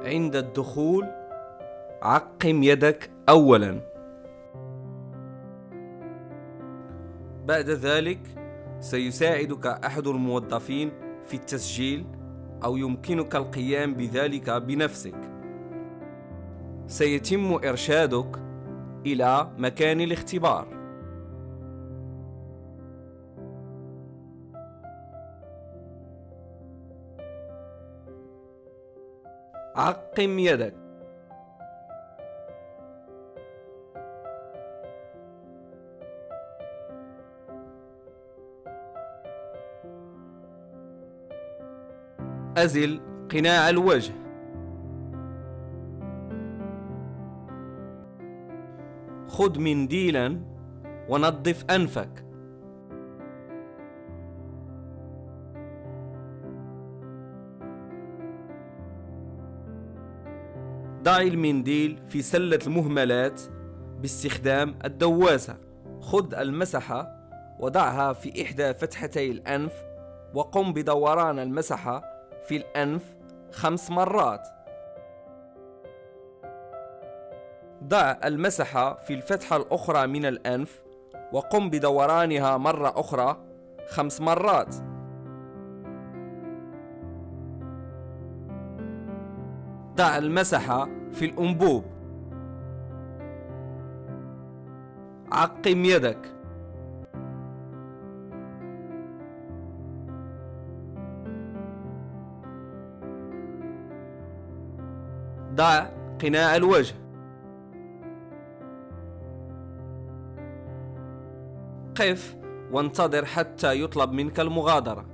عند الدخول عقم يدك أولا. بعد ذلك سيساعدك أحد الموظفين في التسجيل أو يمكنك القيام بذلك بنفسك. سيتم إرشادك إلى مكان الاختبار. عقم يدك. أزل قناع الوجه. خذ منديلا ونظف أنفك. ضع المنديل في سلة المهملات باستخدام الدواسة. خذ المسحة وضعها في إحدى فتحتي الأنف وقم بدوران المسحة في الأنف 5 مرات. ضع المسحة في الفتحة الأخرى من الأنف وقم بدورانها مرة أخرى 5 مرات. ضع المسحة في الأنبوب. عقم يدك. ضع قناع الوجه. قف وانتظر حتى يطلب منك المغادرة.